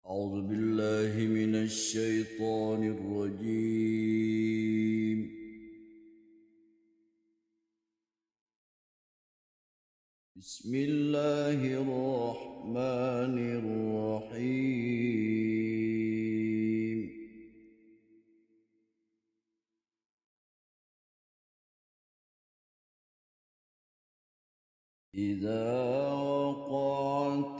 أعوذ بالله من الشيطان الرجيم. بسم الله الرحمن الرحيم. إذا وقعت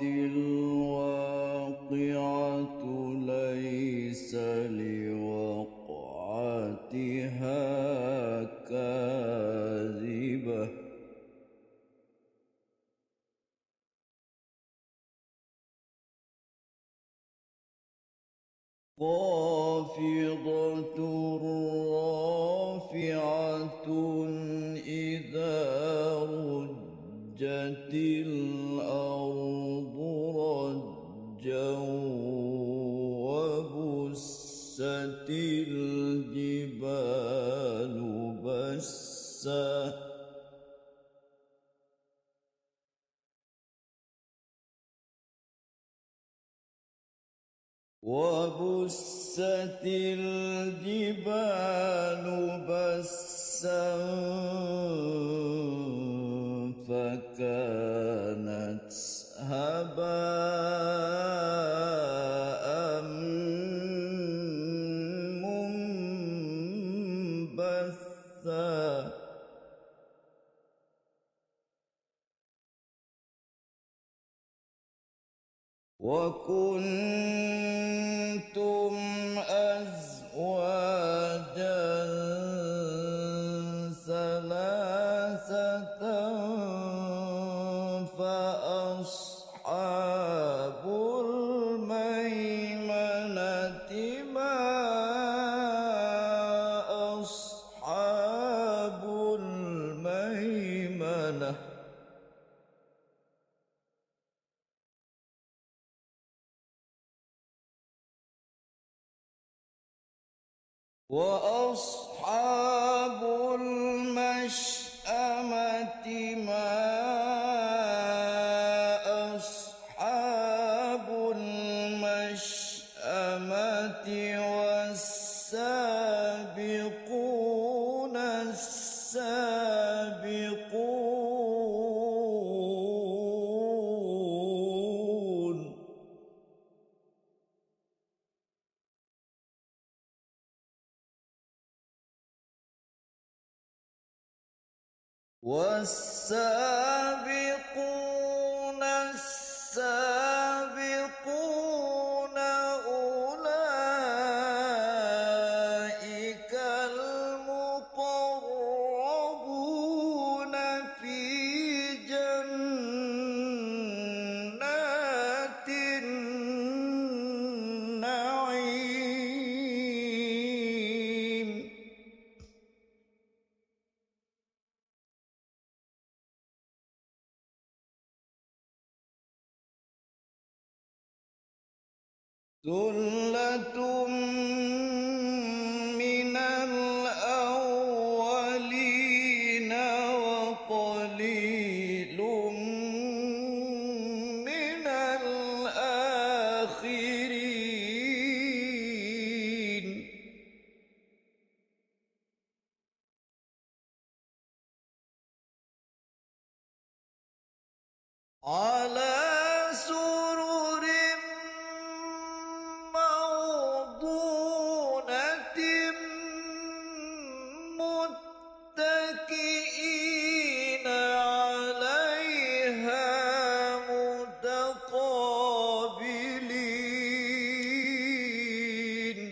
الواقعة ليس لوقعتها كاذبة خافضة رافعة إذا رجت الأرض رجا وبست الجبال بسا وبست الجبال بسا فكانت هباء منبثا وكنتم أزواجا ثلاثة فأصحاب الميمنة ما أصحاب الميمنة وأصحاب المشأمة ما أصحاب المشأمة والسابقون السابقون والسابقون السابقون أولئك المقربون في جنات النعيم ثلة من الأولين وقليل من الآخرين على سرر موضونة متكئين عليها متقابلين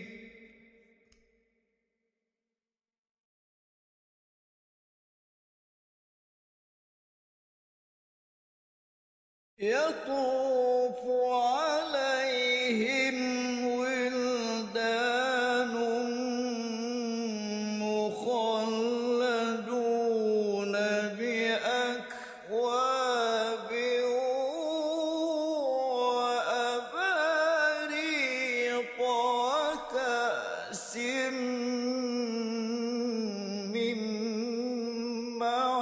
يطوف عليهم ولدان مخلدون بأكواب وأباريق وكأس من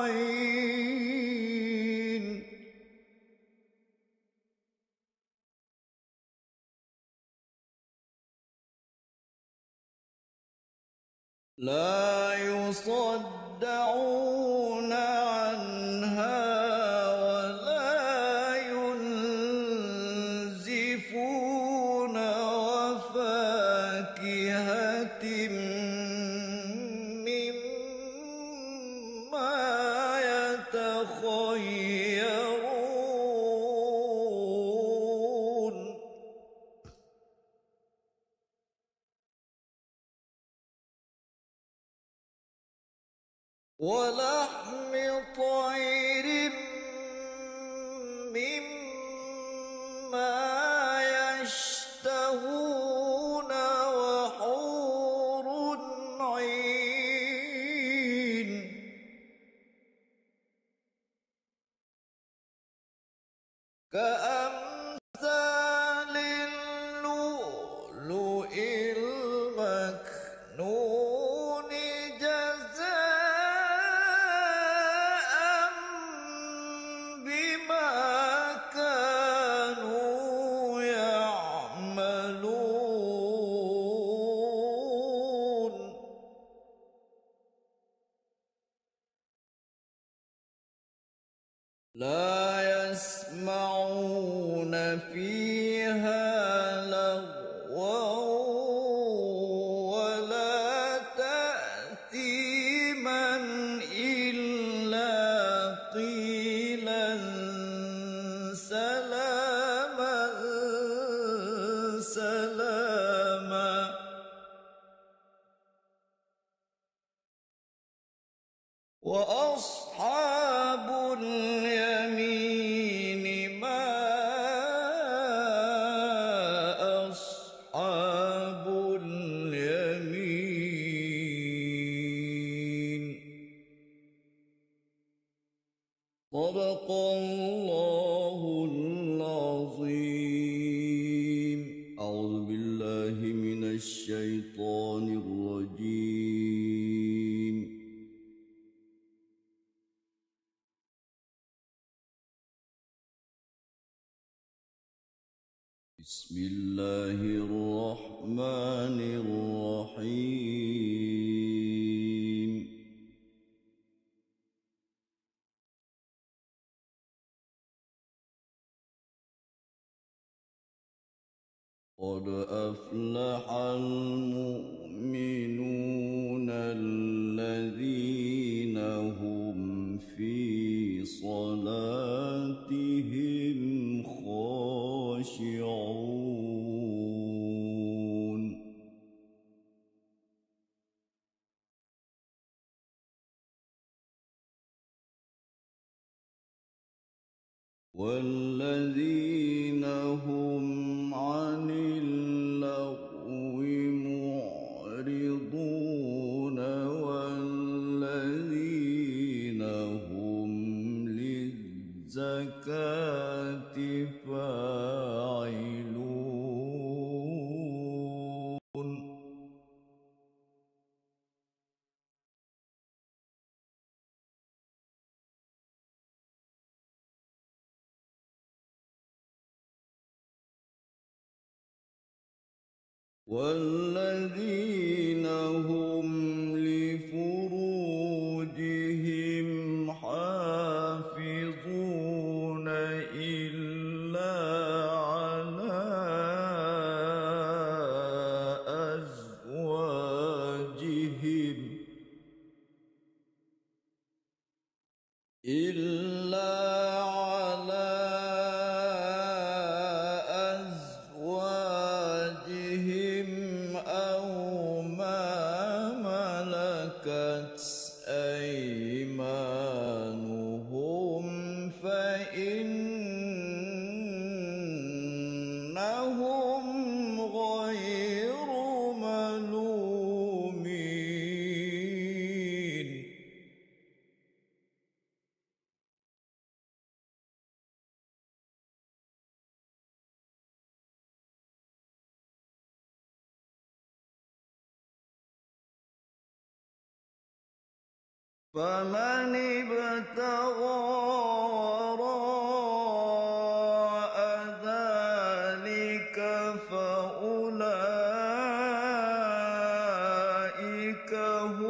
معين لا يصدعون عنها ولا ينزفون وفاكهة مما يتخيرون ولحم طير مما يشتهون وحور عين كأمثال اللؤلؤ المكنون جزاء بما كانوا يعملون لا يسمعون فيها لغوا ولا تأثيما إلا قيلا سلاما سلاما وأصحاب اليمين ما أصحاب اليمين صدق الله العظيم. أعوذ بالله من الشيطان الرجيم. بسم الله الرحمن الرحيم. قد أفلح المؤمنون الذين هم في صلاتهم خاشعون والذين هم عن اللغو معرضون والذين هم للزكاة فاعلون والذين هم لفروجهم حافظون إلا على أزواجهم أو ما ملكت أيمانهم فإنهم غير ملومين فمن ابتغى وراء ذلك فأولئك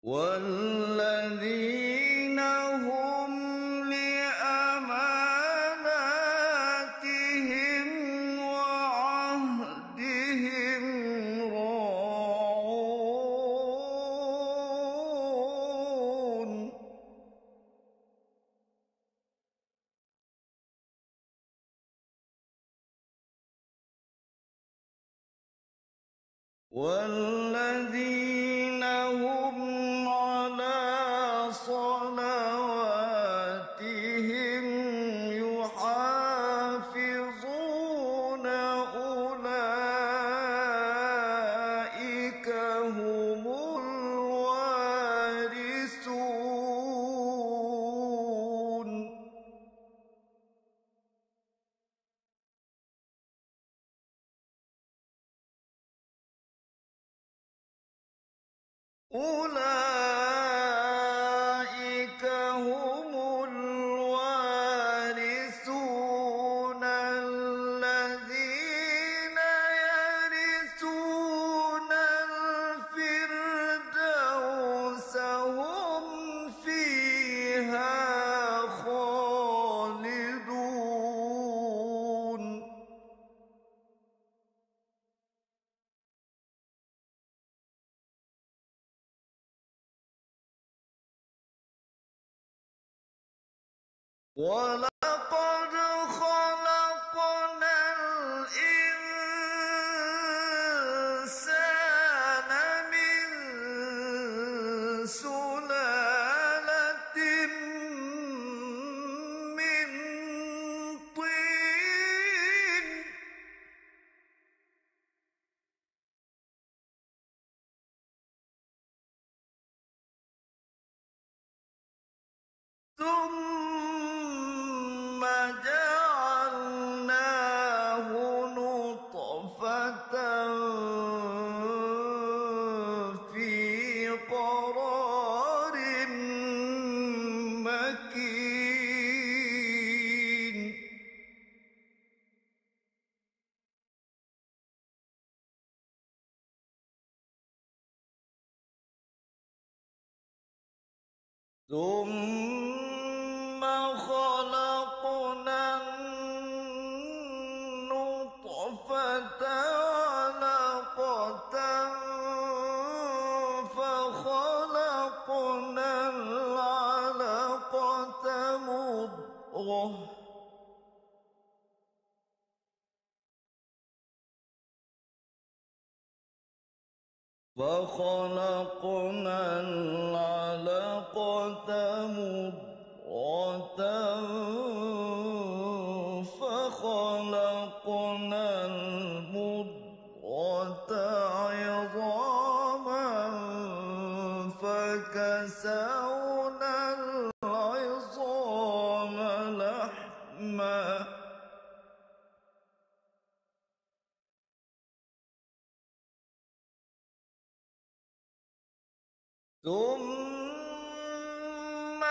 والذين هم لأماناتهم وعهدهم راعون والذين هم على صلواتهم يحافظون أولئك هم الوارثون أولئك هم الوارثون الذين يرثون الفردوس هم فيها خالدون ولقد خلقنا الإنسان من سلالة من طين ثم جعلناه نطفة في قرار مكين ثم خلقنا النطفة علقة فخلقنا العلقة مضغة فخلقنا العلقة مضغة فخلقنا المضغة عظاما فكسونا العظام لحما ثم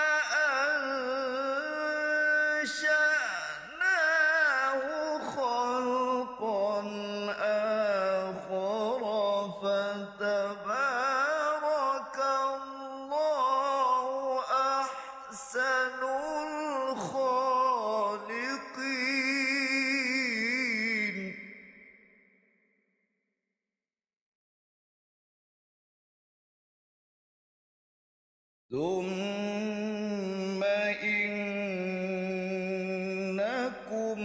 أنشأناه خلقا آخر فتبارك الله أحسن الخالقين ثم إنكم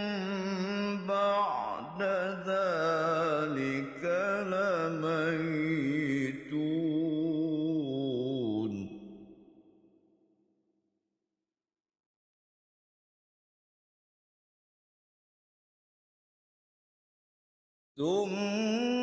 بعد ذلك لميتون ثم